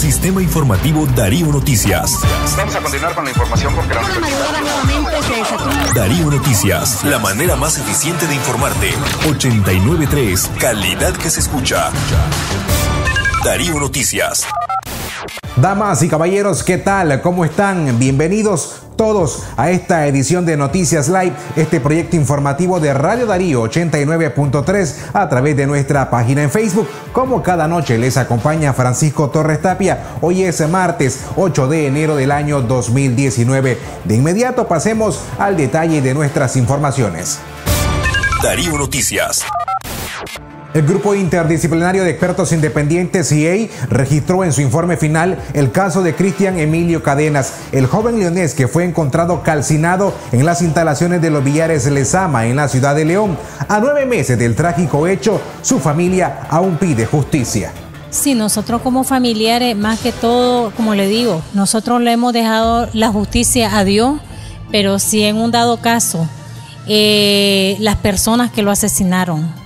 Sistema Informativo Darío Noticias. Vamos a continuar con la información porque Una madrugada nuevamente se desató. Darío Noticias, la manera más eficiente de informarte. 89.3, calidad que se escucha. Darío Noticias. Damas y caballeros, ¿qué tal? ¿Cómo están? Bienvenidos todos a esta edición de Noticias Live, este proyecto informativo de Radio Darío 89.3 a través de nuestra página en Facebook. Como cada noche les acompaña Francisco Torres Tapia. Hoy es martes 8 de enero del año 2019. De inmediato pasemos al detalle de nuestras informaciones. Darío Noticias. El Grupo Interdisciplinario de Expertos Independientes CIEI registró en su informe final el caso de Cristian Emilio Cadenas, el joven leonés que fue encontrado calcinado en las instalaciones de los Billares Lezama en la ciudad de León. A 9 meses del trágico hecho, su familia aún pide justicia. Sí, nosotros como familiares, más que todo, como le digo, nosotros le hemos dejado la justicia a Dios, pero si en un dado caso, las personas que lo asesinaron,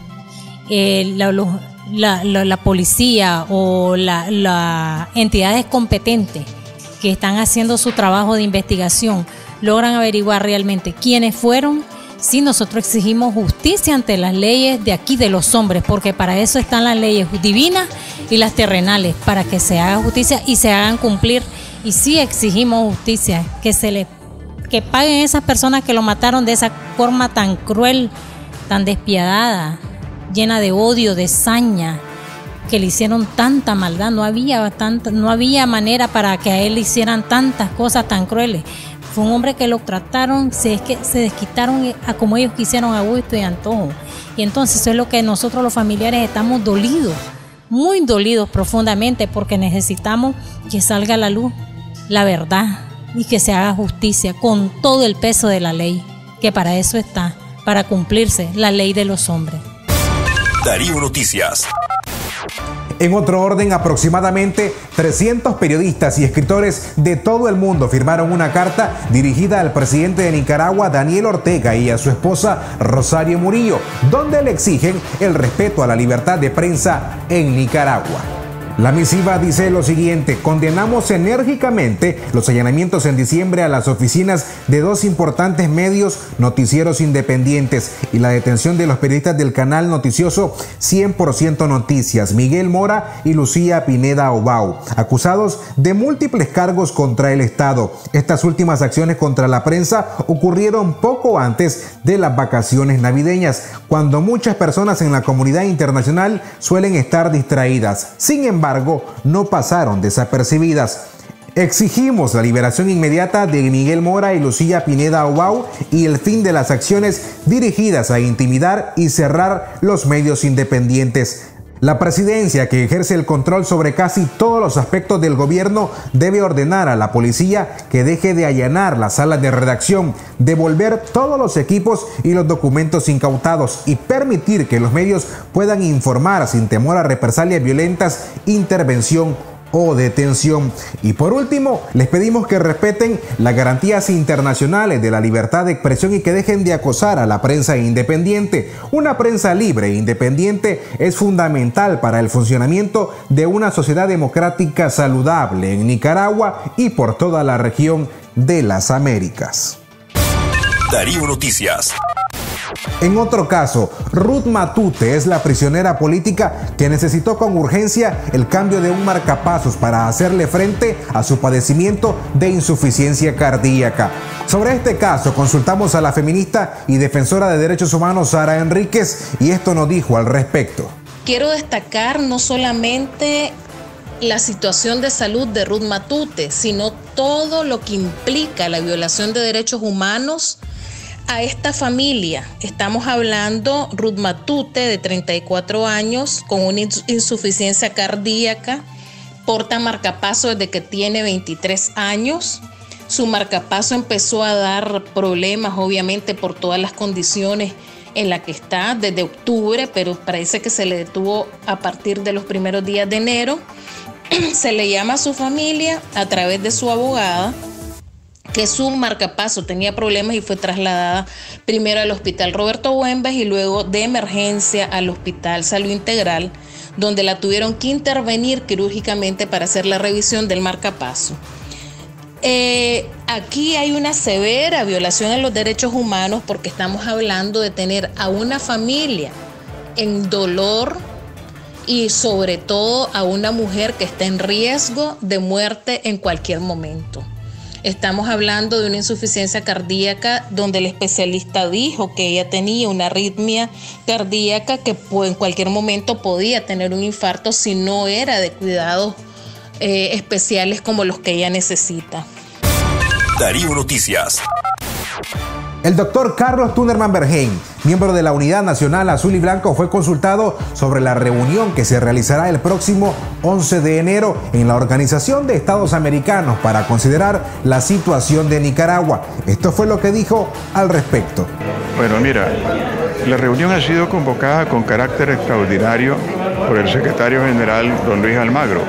la policía o las entidades competentes que están haciendo su trabajo de investigación logran averiguar realmente quiénes fueron, sí, nosotros exigimos justicia ante las leyes de aquí de los hombres, porque para eso están las leyes divinas y las terrenales, para que se haga justicia y se hagan cumplir. Y sí exigimos justicia, que paguen esas personas que lo mataron de esa forma tan cruel, tan despiadada, llena de odio, de saña, que le hicieron tanta maldad. No había manera para que a él le hicieran tantas cosas tan crueles. Fue un hombre que lo trataron, se desquitaron a como ellos quisieron, a gusto y antojo. Y entonces eso es lo que nosotros los familiares estamos dolidos, muy dolidos profundamente, porque necesitamos que salga a la luz la verdad y que se haga justicia con todo el peso de la ley, que para eso está, para cumplirse la ley de los hombres. Darío Noticias. En otro orden, aproximadamente 300 periodistas y escritores de todo el mundo firmaron una carta dirigida al presidente de Nicaragua, Daniel Ortega, y a su esposa, Rosario Murillo, donde le exigen el respeto a la libertad de prensa en Nicaragua. La misiva dice lo siguiente: condenamos enérgicamente los allanamientos en diciembre a las oficinas de 2 importantes medios noticieros independientes y la detención de los periodistas del canal noticioso 100% Noticias, Miguel Mora y Lucía Pineda Obao, acusados de múltiples cargos contra el Estado. Estas últimas acciones contra la prensa ocurrieron poco antes de las vacaciones navideñas, cuando muchas personas en la comunidad internacional suelen estar distraídas. Sin embargo, no pasaron desapercibidas. Exigimos la liberación inmediata de Miguel Mora y Lucía Pineda Obao y el fin de las acciones dirigidas a intimidar y cerrar los medios independientes. La presidencia, que ejerce el control sobre casi todos los aspectos del gobierno, debe ordenar a la policía que deje de allanar las salas de redacción, devolver todos los equipos y los documentos incautados y permitir que los medios puedan informar sin temor a represalias violentas, intervención o detención. Y por último, les pedimos que respeten las garantías internacionales de la libertad de expresión y que dejen de acosar a la prensa independiente. Una prensa libre e independiente es fundamental para el funcionamiento de una sociedad democrática saludable en Nicaragua y por toda la región de las Américas. Darío Noticias. En otro caso, Ruth Matute es la prisionera política que necesitó con urgencia el cambio de un marcapasos para hacerle frente a su padecimiento de insuficiencia cardíaca. Sobre este caso consultamos a la feminista y defensora de derechos humanos Sara Enríquez y esto nos dijo al respecto. Quiero destacar no solamente la situación de salud de Ruth Matute, sino todo lo que implica la violación de derechos humanos a esta familia. Estamos hablando Ruth Matute, de 34 años, con una insuficiencia cardíaca, porta marcapaso desde que tiene 23 años. Su marcapaso empezó a dar problemas, obviamente, por todas las condiciones en las que está desde octubre, pero parece que se le detuvo a partir de los primeros días de enero. Se le llama a su familia a través de su abogada que su marcapaso tenía problemas y fue trasladada primero al Hospital Roberto Güemes y luego de emergencia al Hospital Salud Integral, donde la tuvieron que intervenir quirúrgicamente para hacer la revisión del marcapaso. Aquí hay una severa violación a los derechos humanos porque estamos hablando de tener a una familia en dolor y sobre todo a una mujer que está en riesgo de muerte en cualquier momento. Estamos hablando de una insuficiencia cardíaca donde el especialista dijo que ella tenía una arritmia cardíaca que en cualquier momento podía tener un infarto si no era de cuidados especiales como los que ella necesita. Darío Noticias. El doctor Carlos Tunnerman Berheim, miembro de la Unidad Nacional Azul y Blanco, fue consultado sobre la reunión que se realizará el próximo 11 de enero en la Organización de Estados Americanos para considerar la situación de Nicaragua. Esto fue lo que dijo al respecto. Bueno, mira, la reunión ha sido convocada con carácter extraordinario por el secretario general, don Luis Almagro,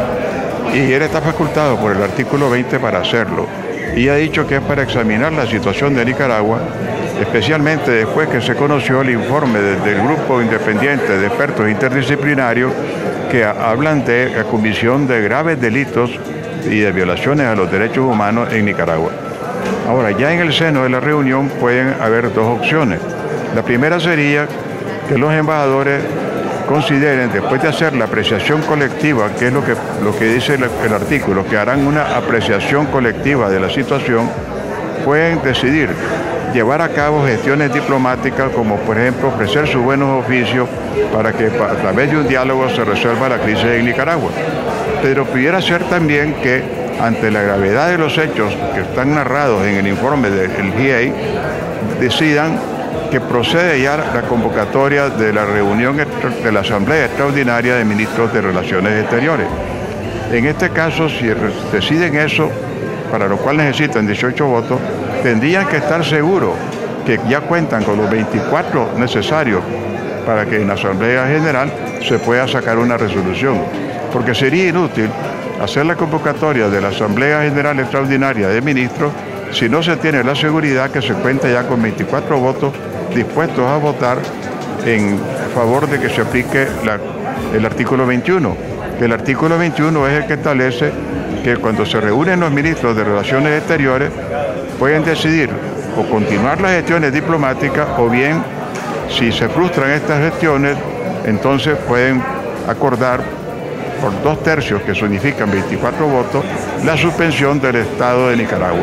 y él está facultado por el artículo 20 para hacerlo. Y ha dicho que es para examinar la situación de Nicaragua, especialmente después que se conoció el informe del grupo independiente de expertos interdisciplinarios que hablan de la comisión de graves delitos y de violaciones a los derechos humanos en Nicaragua. Ahora, ya en el seno de la reunión pueden haber dos opciones. La primera sería que los embajadores consideren, después de hacer la apreciación colectiva, que es lo que dice el artículo, que harán una apreciación colectiva de la situación, pueden decidir llevar a cabo gestiones diplomáticas como, por ejemplo, ofrecer sus buenos oficios para que a través de un diálogo se resuelva la crisis en Nicaragua. Pero pudiera ser también que, ante la gravedad de los hechos que están narrados en el informe del GIEI, decidan que procede ya la convocatoria de la reunión de la Asamblea Extraordinaria de Ministros de Relaciones Exteriores. En este caso, si deciden eso, para lo cual necesitan 18 votos, tendrían que estar seguros que ya cuentan con los 24 necesarios para que en la Asamblea General se pueda sacar una resolución. Porque sería inútil hacer la convocatoria de la Asamblea General Extraordinaria de Ministros si no se tiene la seguridad que se cuenta ya con 24 votos dispuestos a votar en favor de que se aplique el artículo 21. El artículo 21 es el que establece que cuando se reúnen los ministros de Relaciones Exteriores pueden decidir o continuar las gestiones diplomáticas o bien, si se frustran estas gestiones, entonces pueden acordar por 2/3, que significan 24 votos, la suspensión del Estado de Nicaragua.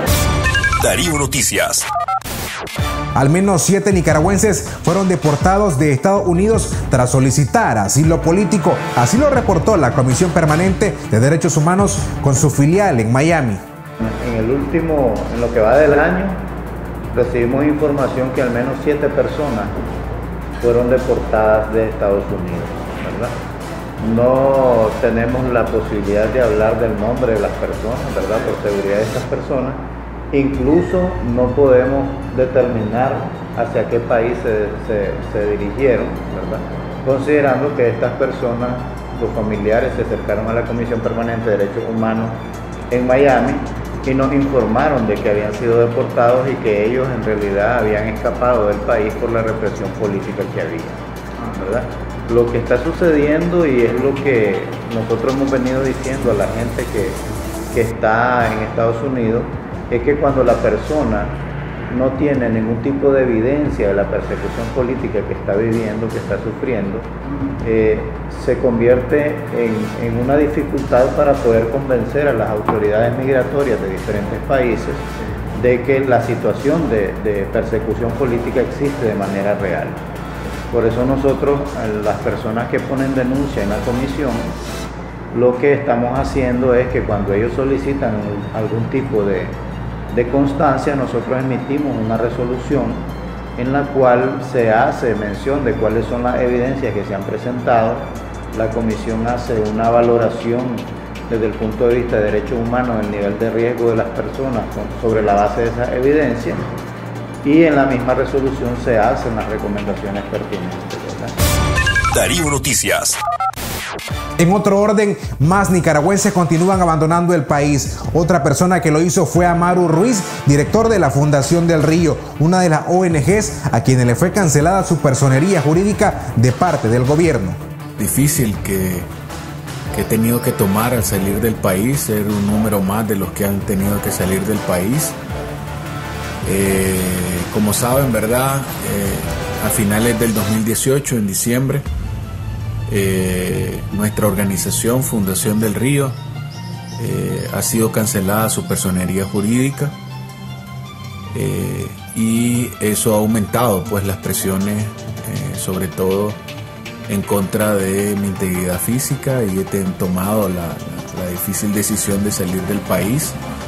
Darío Noticias. Al menos 7 nicaragüenses fueron deportados de Estados Unidos tras solicitar asilo político. Así lo reportó la Comisión Permanente de Derechos Humanos con su filial en Miami. En lo que va del año, recibimos información que al menos 7 personas fueron deportadas de Estados Unidos, ¿verdad? No tenemos la posibilidad de hablar del nombre de las personas, ¿verdad? Por seguridad de estas personas. Incluso no podemos determinar hacia qué país se dirigieron, ¿verdad? Considerando que estas personas, los familiares, se acercaron a la Comisión Permanente de Derechos Humanos en Miami y nos informaron de que habían sido deportados y que ellos en realidad habían escapado del país por la represión política que había, ¿verdad? Lo que está sucediendo, y es lo que nosotros hemos venido diciendo a la gente que está en Estados Unidos, es que cuando la persona no tiene ningún tipo de evidencia de la persecución política que está viviendo, que está sufriendo, se convierte en una dificultad para poder convencer a las autoridades migratorias de diferentes países de que la situación de persecución política existe de manera real. Por eso nosotros, las personas que ponen denuncia en la comisión, lo que estamos haciendo es que cuando ellos solicitan algún tipo de constancia, nosotros emitimos una resolución en la cual se hace mención de cuáles son las evidencias que se han presentado. La comisión hace una valoración desde el punto de vista de derechos humanos del nivel de riesgo de las personas sobre la base de esas evidencias, y en la misma resolución se hacen las recomendaciones pertinentes, ¿verdad? Darío Noticias. En otro orden, más nicaragüenses continúan abandonando el país. Otra persona que lo hizo fue Amaru Ruiz, director de la Fundación del Río, una de las ONGs a quienes le fue cancelada su personería jurídica de parte del gobierno. difícil que he tenido que tomar al salir del país, ser un número más de los que han tenido que salir del país. Como saben, ¿verdad? A finales del 2018, en diciembre, nuestra organización Fundación del Río ha sido cancelada su personería jurídica, y eso ha aumentado pues las presiones, sobre todo en contra de mi integridad física, y he tomado la difícil decisión de salir del país.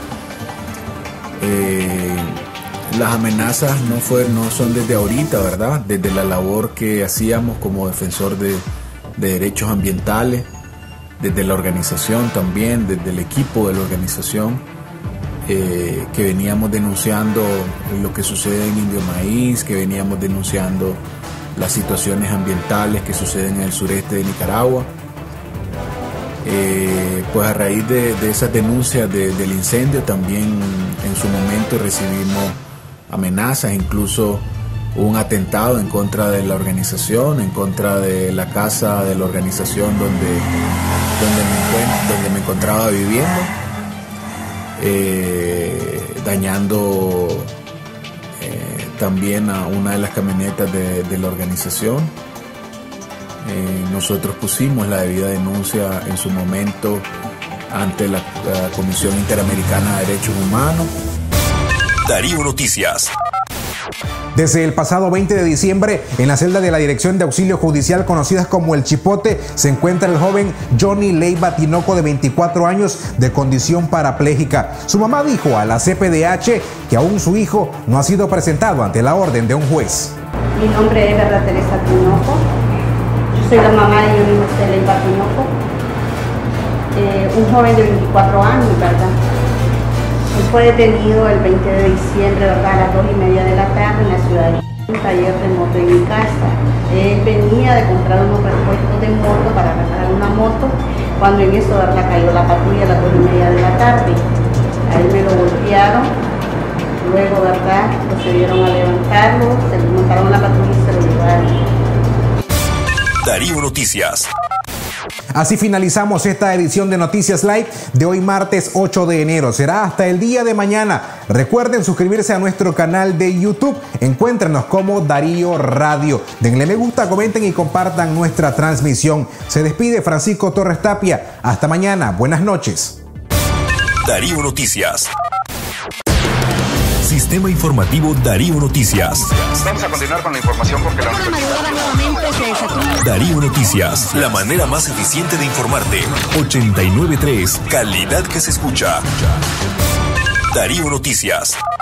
Las amenazas no son desde ahorita, ¿verdad? Desde la labor que hacíamos como defensor de derechos ambientales, desde la organización también, desde el equipo de la organización, que veníamos denunciando lo que sucede en Indio Maíz, que veníamos denunciando las situaciones ambientales que suceden en el sureste de Nicaragua. Pues a raíz de esas denuncias del incendio también en su momento recibimos amenazas, incluso un atentado en contra de la organización, en contra de la casa de la organización donde me encontraba viviendo, dañando también a una de las camionetas de la organización. Nosotros pusimos la debida denuncia en su momento ante la Comisión Interamericana de Derechos Humanos. Darío Noticias. Desde el pasado 20 de diciembre, en la celda de la Dirección de Auxilio Judicial, conocidas como El Chipote, se encuentra el joven Johnny Leiva Tinoco, de 24 años, de condición parapléjica. Su mamá dijo a la CPDH que aún su hijo no ha sido presentado ante la orden de un juez. Mi nombre es Berta Teresa Tinoco. Yo soy la mamá de Johnny José Leiva Tinoco, un joven de 24 años, ¿verdad? Él fue detenido el 20 de diciembre, ¿verdad?, a las 2:30 de la tarde en la ciudad de un taller de moto en mi casa. Él venía de comprar unos repuestos de moto para reparar una moto, cuando en eso, ¿verdad?, cayó la patrulla a las 2:30 de la tarde. A él me lo golpearon, luego, ¿verdad?, procedieron a levantarlo, se lo montaron en la patrulla y se lo llevaron. Darío Noticias. Así finalizamos esta edición de Noticias Live de hoy, martes 8 de enero. Será hasta el día de mañana. Recuerden suscribirse a nuestro canal de YouTube. Encuéntrenos como Darío Radio. Denle me gusta, comenten y compartan nuestra transmisión. Se despide Francisco Torres Tapia. Hasta mañana. Buenas noches. Darío Noticias. Sistema Informativo Darío Noticias. Vamos a continuar con la información porque la madrugada nuevamente se desató. Darío Noticias, la manera más eficiente de informarte. 89.3, calidad que se escucha. Darío Noticias.